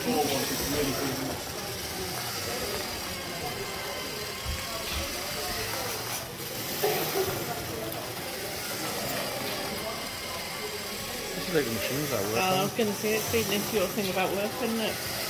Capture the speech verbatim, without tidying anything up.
This is like the machines that work. Oh, I was going to say, it's feeding into your thing about work, isn't it?